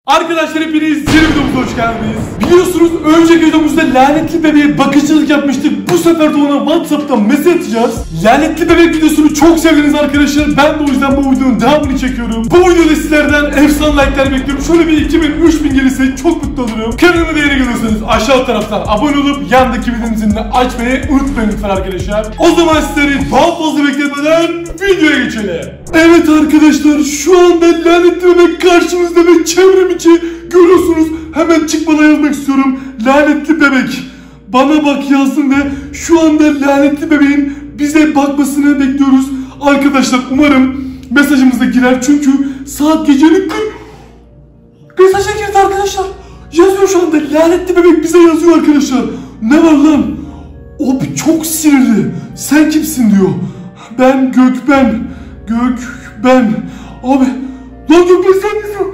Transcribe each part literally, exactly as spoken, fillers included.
Arkadaşlar hepiniz yeni videomuza hoş geldiniz. Biliyorsunuz önceki videomuzda lanetli bebeğe bakıcılık yapmıştık. Bu sefer de ona WhatsApp'tan mesaj atacağız. Lanetli bebek videosunu çok sevdiniz arkadaşlar. Ben de o yüzden bu videonun devamını çekiyorum. Bu videoda sizlerden efsane like'lar bekliyorum. Şöyle bir iki bin üç bin gelirse çok mutlu olurum. Kanalıma da yeni geliyorsanız aşağı taraftan abone olup yandaki bildirim zilini açmayı unutmayın lütfen arkadaşlar. O zaman sizleri daha fazla beklemeden videoya geçelim. Evet arkadaşlar, şu anda lanetli bebek karşımızda ve çevrim içi görüyorsunuz. Hemen çıkmadan yazmak istiyorum. Lanetli bebek bana bak yazdım ve şu anda lanetli bebeğin bize bakmasını bekliyoruz. Arkadaşlar umarım mesajımıza girer çünkü saat gecenin mesaja girdi arkadaşlar. Yazıyor şu anda, lanetli bebek bize yazıyor arkadaşlar. Ne var lan? O çok sinirli. Sen kimsin diyor. Ben Gökben. Gökben. Abi. Lan Gökben sen misin?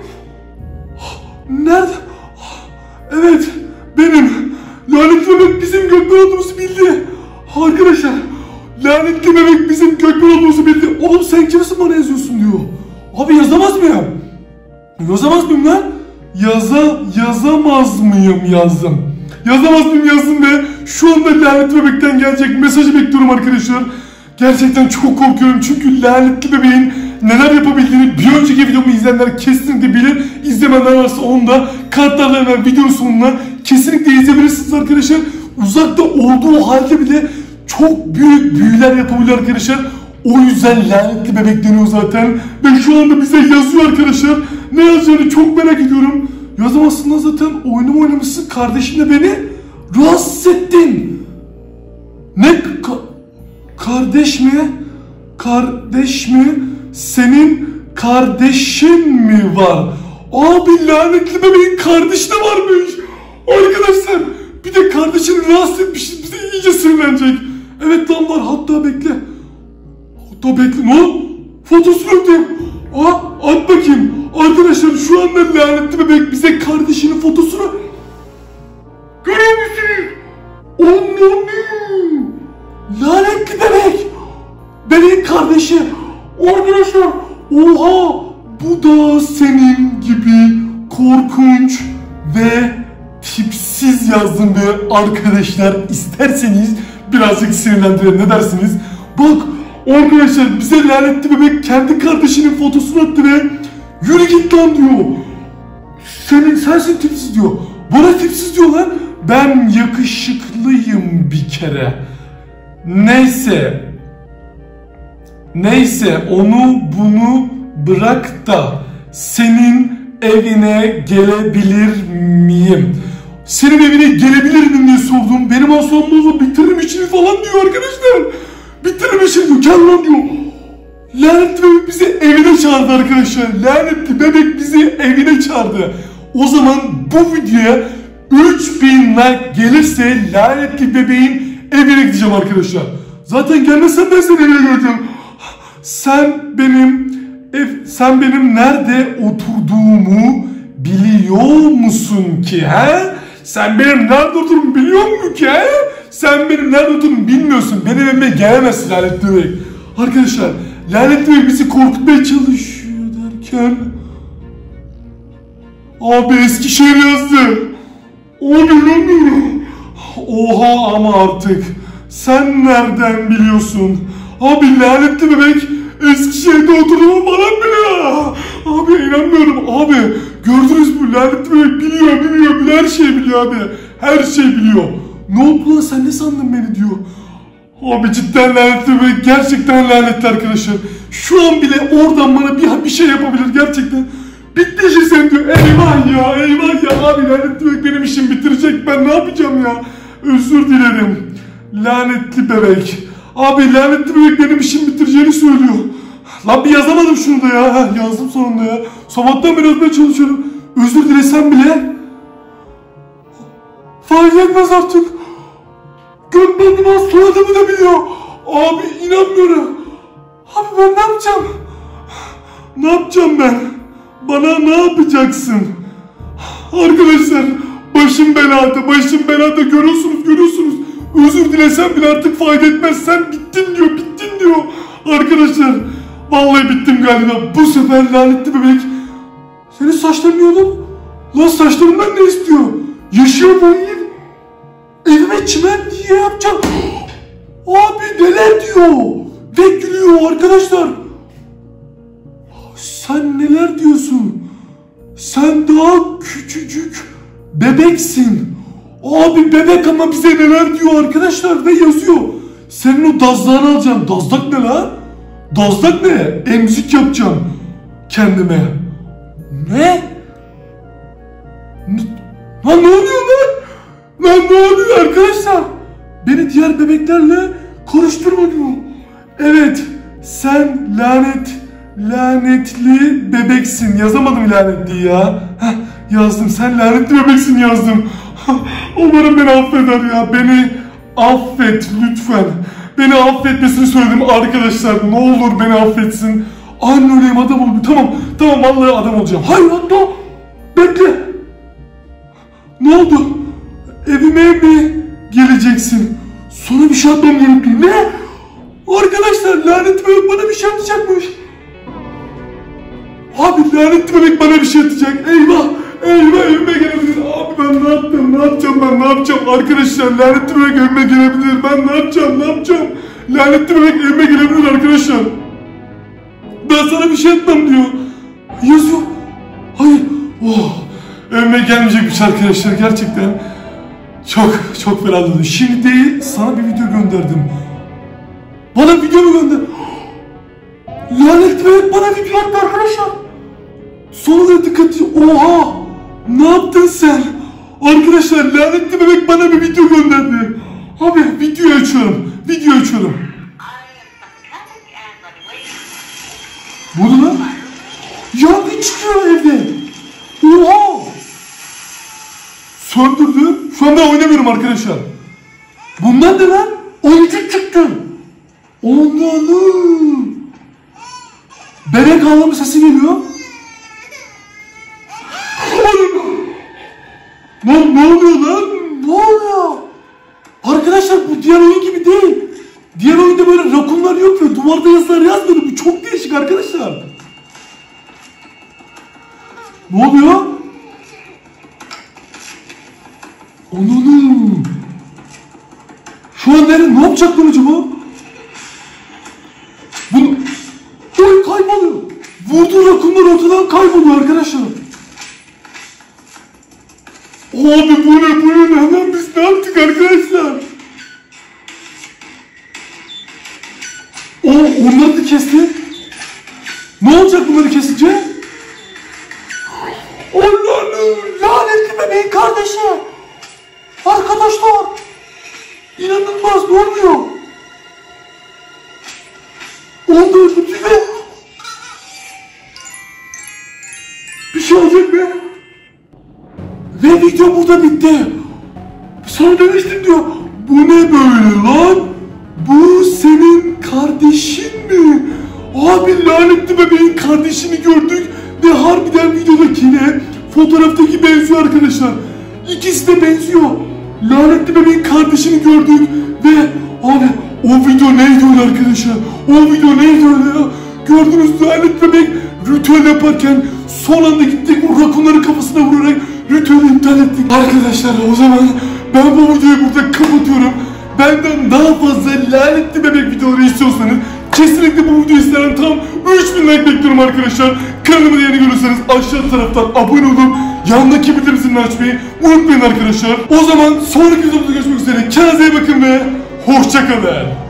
Nerede? Evet. Benim. Lanetli bebek bizim Gökben olduğumuzu bildi. Arkadaşlar. Lanetli bebek bizim Gökben olduğumuzu bildi. Oğlum sen kimsin bana yazıyorsun diyor. Abi yazamaz mıyım? Yazamaz mıyım lan? Yaza, yazamaz mıyım yazdım. Yazamaz mıyım yazdım ve şu anda lanetli bebekten gelecek mesajı bekliyorum arkadaşlar. Gerçekten çok korkuyorum çünkü lanetli bebeğin neler yapabildiğini bir önceki videomu izleyenler kesinlikle bilir. İzlemeyenler varsa onu da kartlarla hemen videonun sonuna kesinlikle izleyebilirsiniz arkadaşlar. Uzakta olduğu halde bile çok büyük büyüler yapabilir arkadaşlar. O yüzden lanetli bebek deniyor zaten. Ve şu anda bize yazıyor arkadaşlar. Ne yazacağını çok merak ediyorum. Yazamazsın zaten, oyunumu oynamışsın. Kardeşimle beni rahatsız ettin. Ne? Ka kardeş mi? Kardeş mi? Senin kardeşin mi var? Abi lanetli bebeğin kardeşi de varmış. Arkadaşlar bir de kardeşini rahatsız etmişiz. Bize iyice sinirlenecek. Evet lan var, hatta bekle. Hatta bekle. Ne? Fotosunu öptüm. Aa, at bakayım. Arkadaşlar şu anda lanetli bebek bize kardeşinin fotosunu görüyor musunuz? Anladım. Lanetli bebek bebeğin kardeşi. Arkadaşlar oha, bu da senin gibi korkunç ve tipsiz yazdım ve arkadaşlar isterseniz birazcık sinirlendirelim, ne dersiniz? Bak arkadaşlar bize lanetli bebek kendi kardeşinin fotosunu attı ve yürü git lan diyor. Senin sensin tipsiz diyor. Bana tipsiz diyor lan. Ben yakışıklıyım bir kere. Neyse. Neyse onu bunu bırak da senin evine gelebilir miyim? Senin evine gelebilir miyim diye sordum. Benim aslanımla bitiririm işini falan diyor arkadaşlar. Bitiririm işini diyor. Gel lan diyor. Lanetli bebek bizi evine çağırdı arkadaşlar. Lanetli bebek bizi evine çağırdı. O zaman bu videoya üç bin like gelirse lanetli bebeğin evine gideceğim arkadaşlar. Zaten gelmezsen ben seni evine göreceğim. Sen benim ev, sen benim nerede oturduğumu biliyor musun ki he? Sen benim nerede oturduğumu biliyor musun ki he? Sen benim nerede oturduğumu bilmiyorsun. Benim evime gelemezsin lanetli bebek. Arkadaşlar lanetli bebek bizi korkutmaya çalışıyor derken abi Eskişehir yazdı. Onu inanmıyorum. Oha ama artık sen nereden biliyorsun? Abi lanetli bebek Eskişehir'de oturduğumu bana biliyor. Abi inanmıyorum abi. Gördünüz mü, lanetli bebek biliyor biliyor biliyor, her şeyi biliyor abi. Her şeyi biliyor. Ne oldu lan, sen ne sandın beni diyor. Abi cidden lanetli bebek, gerçekten lanetli arkadaşlar. Şu an bile oradan bana bir, bir şey yapabilir gerçekten. Bitti işin sen diyor. Eyvah ya eyvah ya abi, lanetli bebek benim işimi bitirecek, ben ne yapacağım ya. Özür dilerim lanetli bebek. Abi lanetli bebek benim işimi bitireceğini söylüyor. Lan bir yazamadım şunu da ya. Heh, yazdım sonunda ya. Sabahtan beri yazmaya çalışıyorum. Özür dilesem bile fark etmez artık. Gökmen'in az soyadımı da biliyor. Abi inanmıyorum. Abi ben ne yapacağım? Ne yapacağım ben? Bana ne yapacaksın? Arkadaşlar başım belada, başım belada, görüyorsunuz görüyorsunuz. Özür dilesem bile artık fayda etmez. Sen bittin diyor, bittin diyor. Arkadaşlar vallahi bittim galiba. Bu sefer lanetli bebek. Senin saçların ne oğlum? Lan saçlarımdan ne istiyor? Yaşıyor bu ev. Evime çimen diye yapacağım. Abi neler diyor? Ve gülüyor arkadaşlar. Sen neler diyorsun? Sen daha küçücük bebeksin. Abi bebek ama bize neler diyor arkadaşlar ve yazıyor. Senin o dazlağını alacağım. Dazlak ne lan? Dazlak ne? Emzik yapacağım kendime. Ne? Lan ne oluyor lan? Lan ne oluyor arkadaşlar? Beni diğer bebeklerle karıştırma diyor. Evet, sen lanet, lanetli bebeksin. Yazamadım lanetli ya. Heh, yazdım, sen lanetli bebeksin yazdım. Umarım beni affeder ya. Beni affet lütfen. Beni affetmesini söyledim arkadaşlar. Ne olur beni affetsin. Anne öyleyim, adam ol. Tamam, tamam vallahi adam olacağım. Hayır hatta bekle. Ne oldu? Evime mi geleceksin? Sonra bir şey yapmam gerekiyor. Ne? Arkadaşlar lanetli bebek bana bir şey atacakmış. Abi lanetli bebek bana bir şey atacak. Eyvah. Eyvah evime gelebilir. Abi ben ne yaptım? Ne yapacağım ben? Ne yapacağım? Arkadaşlar lanetli bebek evime gelebilir. Ben ne yapacağım? Ne yapacağım? Lanetli bebek evime gelebilir arkadaşlar. Ben sana bir şey etmem diyor. Yazıyor. Hayır. Oh. Evime gelmeyecekmiş arkadaşlar gerçekten. Çok çok fena. Şimdi değil sana bir video gönderdim. Bana video mu gönder? Lanetli bebek bana video attı arkadaşlar. Sonra dikkat. Oha. Ne yaptın sen? Arkadaşlar lanetli bebek bana bir video gönderdi. Abi video açıyorum. Video açıyorum. Bu ne lan? Yangın çıkıyor evde. Oha. Söndürdü. Şu anda oynamıyorum arkadaşlar. Bundan ne lan? Oyuncak çıktı. Ondanı. Bebek ağlama sesi geliyor. Lan ne oluyor lan? Ne oluyor? Arkadaşlar bu diğer oyun gibi değil. Diğer oyunda böyle rakunlar yok ve duvarda yazılar yazmıyor. Bu çok değişik arkadaşlar. Ne oluyor? Ananı. Şu an nerede? Ne yapacak lan acaba? Bunu... Oy kayboluyor. Vurduğu rakunlar ortadan kayboluyor arkadaşlar. Abi bu ne bu ne? Hemen biz ne yaptık arkadaşlar? O onları da kesti. Ne olacak bunları kesince? Allah'ım lanetli bebeğin kardeşi. Arkadaşlar. İnanılmaz ne oluyor? Onu öldürdü ve bir şey olacak mı? Ve video burada bitti. Sonra demiştim diyor. Bu ne böyle lan? Bu senin kardeşin mi? Abi lanetli bebeğin kardeşini gördük. Ve harbiden videodakine fotoğraftaki benziyor arkadaşlar. İkisi de benziyor. Lanetli bebeğin kardeşini gördük. Ve abi o video neydi öyle arkadaşlar? O video neydi öyle ya? Gördünüz lanetli bebek ritüel yaparken son anda gittik o rakunların kafasına vurarak ritüeli iptal ettik. Arkadaşlar o zaman ben bu videoyu burada kapatıyorum. Benden daha fazla lanetli bebek videoları istiyorsanız kesinlikle bu videoyu isteyen tam üç bin like bekliyorum arkadaşlar. Kanalımı yeni görürseniz aşağı taraftan abone olup yandaki bildirim zilini açmayı unutmayın arkadaşlar. O zaman sonraki videoda görüşmek üzere. Kendinize iyi bakın ve hoşça kalın.